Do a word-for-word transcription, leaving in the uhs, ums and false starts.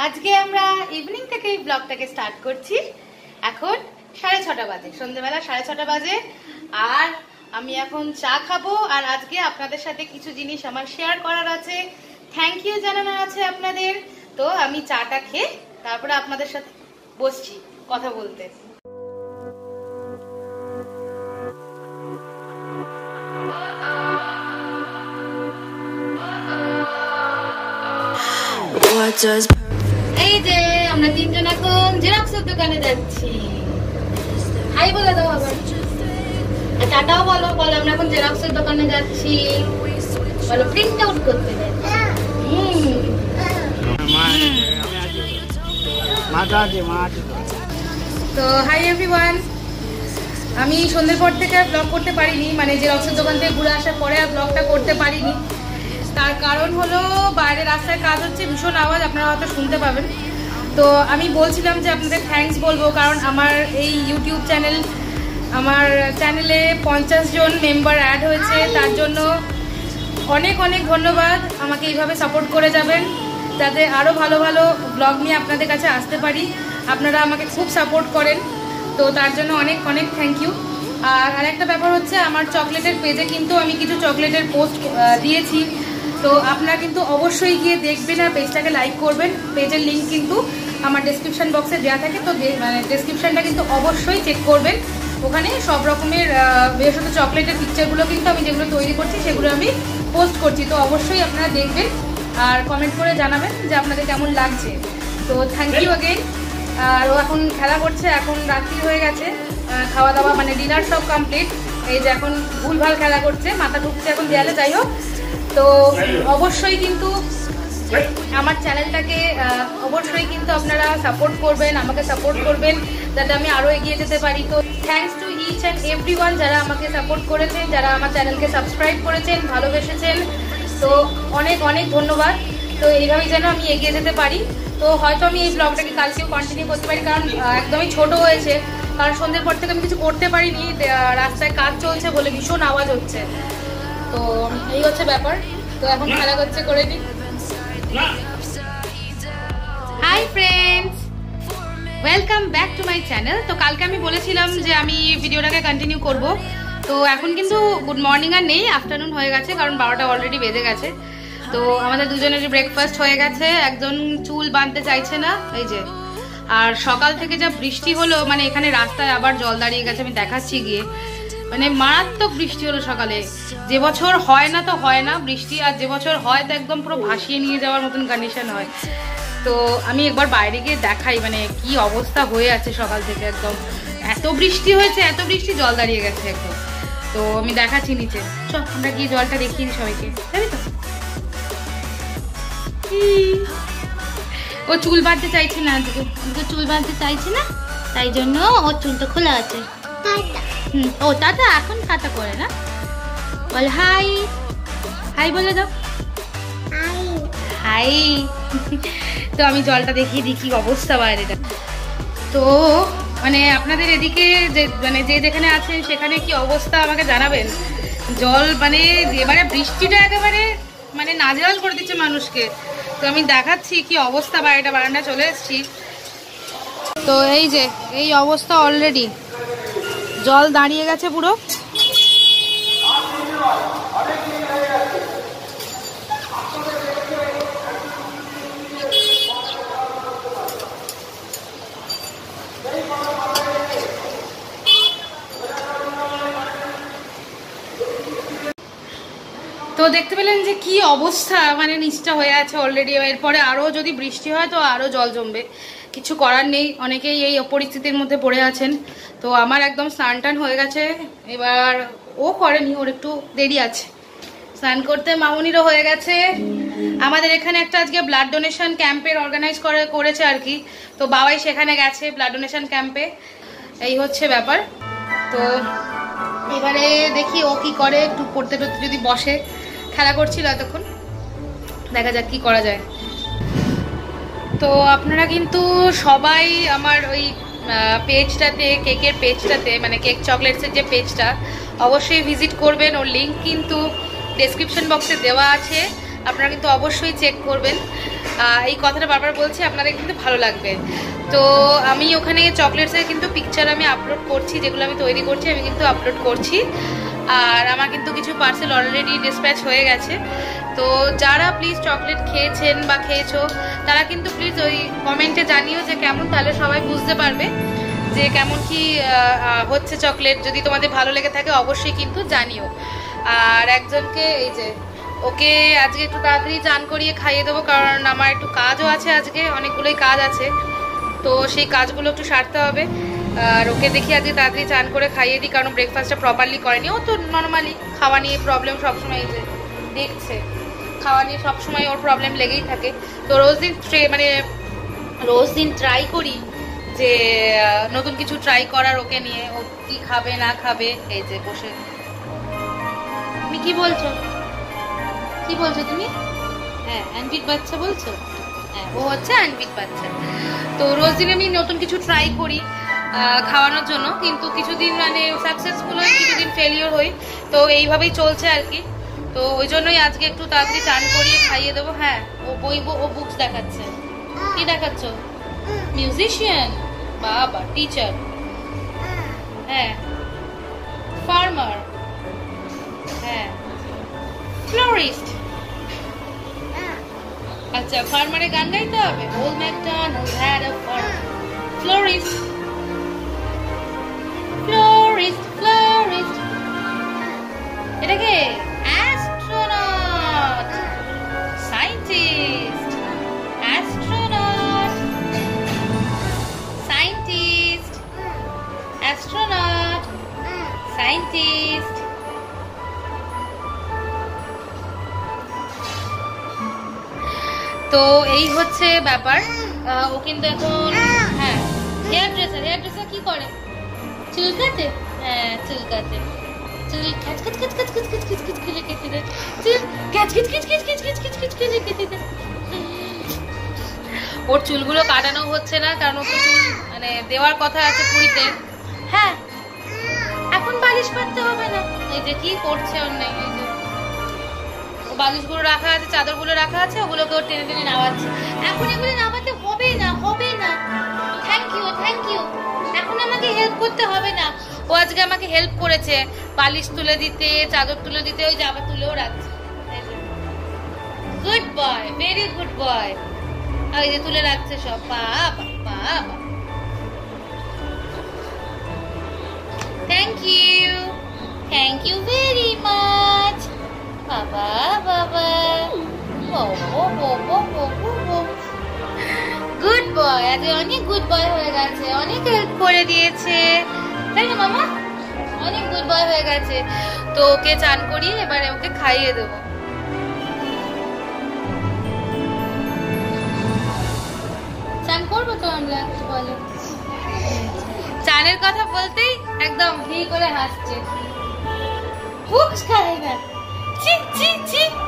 আজকে আমরা ইভিনিং থেকে এই ব্লগটাকে স্টার্ট করছি। এখন সাড়ে ছটা বাজে, সন্ধ্যেবেলা সাড়ে ছটা বাজে। আর আমি এখন চা খাবো, আর আজকে আপনাদের সাথে কিছু জিনিস আমার শেয়ার করার আছে, থ্যাংক ইউ জানানোর আছে আপনাদের। তো আমি চাটা খেয়ে তারপরে আপনাদের সাথে বসছি কথা বলতে। এই যে আমরা তিনজন এখন জেরক্সের দোকানে যাচ্ছি। হাই বলে দাও আবার, টাটাও বলো। বলো আমরা এখন জেরক্সের দোকানে যাচ্ছি, বলো প্রিন্ট আউট করতে যাচ্ছি। তো হাই এভরিওয়ান, আমি সন্ধ্যের পর থেকে আর ব্লগ করতে পারিনি, মানে জেরক্সের দোকান থেকে ঘুরে আসার পরে আর ব্লগটা করতে পারিনি। তার কারণ হলো বাইরে রাস্তায় কাজ হচ্ছে, ভীষণ আওয়াজ, আপনারা হয়তো শুনতে পাবেন। তো আমি বলছিলাম যে আপনাদের থ্যাঙ্কস বলবো, কারণ আমার এই ইউটিউব চ্যানেল, আমার চ্যানেলে পঞ্চাশ জন মেম্বার অ্যাড হয়েছে। তার জন্য অনেক অনেক ধন্যবাদ। আমাকে এইভাবে সাপোর্ট করে যাবেন যাতে আরও ভালো ভালো ব্লগ নিয়ে আপনাদের কাছে আসতে পারি। আপনারা আমাকে খুব সাপোর্ট করেন, তো তার জন্য অনেক অনেক থ্যাংক ইউ। আর আরেকটা ব্যাপার হচ্ছে, আমার চকলেটের পেজে কিন্তু আমি কিছু চকলেটের পোস্ট দিয়েছি, তো আপনারা কিন্তু অবশ্যই গিয়ে দেখবেন আর পেজটাকে লাইক করবেন। পেজের লিঙ্ক কিন্তু আমার ডেসক্রিপশন বক্সে দেওয়া থাকে, তো মানে ডেসক্রিপশনটা কিন্তু অবশ্যই চেক করবেন। ওখানে সব রকমের বিশেষত চকলেটের পিকচারগুলো কিন্তু আমি যেগুলো তৈরি করছি সেগুলো আমি পোস্ট করছি, তো অবশ্যই আপনারা দেখবেন আর কমেন্ট করে জানাবেন যে আপনাদের কেমন লাগছে। তো থ্যাংক ইউ অ্যাগেন। আর ও এখন খেলা করছে, এখন রাত্রি হয়ে গেছে, খাওয়া দাওয়া মানে ডিনার সব কমপ্লিট। এই যে এখন ভুলভাল খেলা করছে, মাথা ঢুকছে এখন দেয়ালে। যাই হোক, তো অবশ্যই কিন্তু আমার চ্যানেলটাকে অবশ্যই কিন্তু আপনারা সাপোর্ট করবেন, আমাকে সাপোর্ট করবেন যাতে আমি আরও এগিয়ে যেতে পারি। তো thanks to each and everyone যারা আমাকে সাপোর্ট করেছেন, যারা আমার চ্যানেলকে সাবস্ক্রাইব করেছেন, ভালোবেসেছেন, তো অনেক অনেক ধন্যবাদ। তো এইভাবেই যেন আমি এগিয়ে যেতে পারি। তো হয়তো আমি এই ব্লগটাকে কালকেও কন্টিনিউ করতে পারি, কারণ একদমই ছোট হয়েছে, কারণ সন্ধ্যের পর থেকে আমি কিছু করতে পারিনি, রাস্তায় কাজ চলছে বলে ভীষণ আওয়াজ হচ্ছে। তো এই হচ্ছে ব্যাপার। তো এখন খেলা করছে, করে দিই। Hi friends, welcome back to my channel. তো কালকে আমি বলেছিলাম যে আমি ভিডিওটাকে কন্টিনিউ করব, তো এখন কিন্তু গুড মর্নিং আর নেই, আফটারনুন হয়ে গেছে, কারণ বারোটা অলরেডি বেজে গেছে। তো আমাদের দুজনের ব্রেকফাস্ট হয়ে গেছে, একজন চুল বাঁধতে চাইছে না, এই যে। আর সকাল থেকে যা বৃষ্টি হলো, মানে এখানে রাস্তায় আবার জল দাঁড়িয়ে গেছে, আমি দেখাচ্ছি গিয়ে, মানে মারাত্মক বৃষ্টি হলো সকালে। যে বছর হয় না তো হয় না বৃষ্টি, আর যে বছর হয় তো একদম পুরো ভাসিয়ে নিয়ে যাওয়ার মতন কন্ডিশন হয়। তো আমি একবার বাইরে গিয়ে দেখাই মানে কি অবস্থা হয়ে আছে সকাল থেকে, একদম এত বৃষ্টি হয়েছে, এত বৃষ্টি, জল দাঁড়িয়ে গেছে একদম। তো আমি দেখাচ্ছি নিচে, চল আমরা গিয়ে জলটা দেখিয়ে দিই সবাইকে, জানি তো। ও চুল বাঁধতে চাইছে না, তো চুল বাঁধতে চাইছে না, তাই জন্য ওর চুলটা খোলা আছে। হুম, ও টাটা, এখন টাটা করে না, বল হাই, হাই বলে দাও, হাই। তো আমি জলটা দেখিয়ে দিই কি অবস্থা বাইরেটা। তো মানে আপনাদের এদিকে যে মানে যে যেখানে আছেন সেখানে কি অবস্থা আমাকে জানাবেন। জল মানে এবারে বৃষ্টিটা একেবারে মানে নাজেহাল করে দিচ্ছে মানুষকে। তো আমি দেখাচ্ছি কি অবস্থা বাইরেটা, বারান্দা চলে এসেছি। তো এই যে এই অবস্থা, অলরেডি জল দাঁড়িয়ে গেছে পুরো। তো দেখতে পেলেন যে কি অবস্থা, মানে নিচটা হয়ে আছে অলরেডি। এরপরে আরও যদি বৃষ্টি হয় তো আরও জল জমবে, কিছু করার নেই, অনেকেই এই পরিস্থিতির মধ্যে পড়ে আছেন। তো আমার একদম স্নান টান হয়ে গেছে, এবার ও করেনি, ওর একটু দেরি আছে স্নান করতে। মামুনিরও হয়ে গেছে। আমাদের এখানে একটা আজকে ব্লাড ডোনেশন ক্যাম্পের অর্গানাইজ করে করেছে আর কি, তো বাবাই সেখানে গেছে ব্লাড ডোনেশন ক্যাম্পে, এই হচ্ছে ব্যাপার। তো এবারে দেখি ও কি করে, একটু পড়তে টড়তে যদি বসে, খেলা করছিল এতক্ষণ, দেখা যাক কি করা যায়। তো আপনারা কিন্তু সবাই আমার ওই পেজটাতে, কেকের পেজটাতে, মানে কেক চকলেটসের যে পেজটা, অবশ্যই ভিজিট করবেন। ওর লিঙ্ক কিন্তু ডেসক্রিপশন বক্সে দেওয়া আছে। আপনারা কিন্তু অবশ্যই চেক করবেন। এই কথাটা বারবার বলছি, আপনাদের কিন্তু ভালো লাগবে। তো আমি ওখানে চকলেটসের কিন্তু পিকচার আমি আপলোড করছি, যেগুলো আমি তৈরি করছি আমি কিন্তু আপলোড করছি। আর আমার কিন্তু কিছু পার্সেল অলরেডি ডিসপ্যাচ হয়ে গেছে। তো যারা প্লিজ চকলেট খেয়েছেন বা খেয়েছো তারা কিন্তু প্লিজ ওই কমেন্টে জানিও যে কেমন, তাহলে সবাই বুঝতে পারবে যে কেমন কি হচ্ছে চকলেট। যদি তোমাদের ভালো লেগে থাকে অবশ্যই কিন্তু জানিও। আর একজনকে এই যে ওকে আজকে একটু তাড়াতাড়ি চান করিয়ে খাইয়ে দেবো, কারণ আমার একটু কাজও আছে, আজকে অনেকগুলোই কাজ আছে, তো সেই কাজগুলো একটু সারতে হবে। আর ওকে দেখি আজকে তাড়াতাড়ি চান করে খাইয়ে দিই, কারণ ব্রেকফাস্টটা প্রপারলি করেনি। ও তো নর্মালি খাওয়া নিয়ে প্রবলেম সবসময়, এই যে দেখছে খাওয়া নিয়ে সবসময় ওর প্রবলেম লেগেই থাকে। তো রোজ দিন মানে রোজ দিন ট্রাই করি যে নতুন কিছু ট্রাই করার ওকে নিয়ে, ও কি খাবে না খাবে। এই যে বসে তুমি কি বলছো, কি বলছো তুমি? হ্যাঁ আনবিট বাচ্চা বলছো, হ্যাঁ ও হচ্ছে আনবিট বাচ্চা। তো রোজ দিন আমি নতুন কিছু ট্রাই করি খাওয়ানোর জন্য, কিন্তু কিছুদিন মানে সাকসেসফুল হয়, কিছুদিন ফেলিওর হই, তো এইভাবেই চলছে আর কি। তো ওই জন্যই আজকে একটু তাড়াতাড়ি চান করিয়ে খাইয়ে দেবো। হ্যাঁ ও বই ও বুকস দেখাচ্ছে। কি দেখাচ্ছ? মিউজিশিয়ান, বাবা টিচার, হ্যাঁ ফার্মার, হ্যাঁ ফ্লোরিস্ট। আচ্ছা ফার্মারের গান গাইতে হবে। Old MacDonald had a farm, florist florist florist. এটাকে astronaut, scientist, astronaut, scientist, astronaut, scientist. তো এই হচ্ছে ব্যাপার। ও কিন্তু এখন হ্যাঁ হেয়ার ড্রেসার, হেয়ার ড্রেসার কি করে? চুল কাটে, হ্যাঁ চুল কাটে, চুল খ্যাচ খ্যাচ খ্যাচ খ্যাচ খ্যাচ খ্যাচ খ্যাচ করে কেটে দেয়, চুল খ্যাচ খ্যাচ খ্যাচ খ্যাচ খ্যাচ খ্যাচ খ্যাচ খ্যাচ করে কেটে দেয়। ওর চুলগুলো কাটানো হচ্ছে না, কারণ ওর চুল মানে দেওয়ার কথা আছে পুরীতে। হ্যাঁ এখন বালিশ পাততে হবে না। এই যে কি করছে ওর নেই, এই যে বালিশগুলো রাখা আছে, চাদরগুলো রাখা আছে, ওগুলোকে ওর টেনে টেনে নামাচ্ছে। এখন এগুলো নামাতে হবে না, হবে না। থ্যাংক ইউ থ্যাংক ইউ, এখন আমাকে হেল্প করতে হবে না। ও আজকে আমাকে হেল্প করেছে বালিশ তুলে দিতে, চাদর তুলে দিতে, ওই জামা তুলেও রাখছে। Good boy, very good boy. ওই যে তুলে রাখছে সব। বাবা বাবা, thank you thank you very much. বাবা বাবা, গুড বয়, আজ অনেক গুড বয় হয়ে গেছে, অনেক হেল্প করে দিয়েছে, তাই না মামা? অনেক গুড বয় হয়ে গেছে। তো ওকে চান করিয়ে এবারে ওকে খাইয়ে দেবো। চান করবো তো আমরা, বলে চানের কথা বলতেই একদম ঘি করে হাসছে। বুকস খায় না, ছি ছি ছি।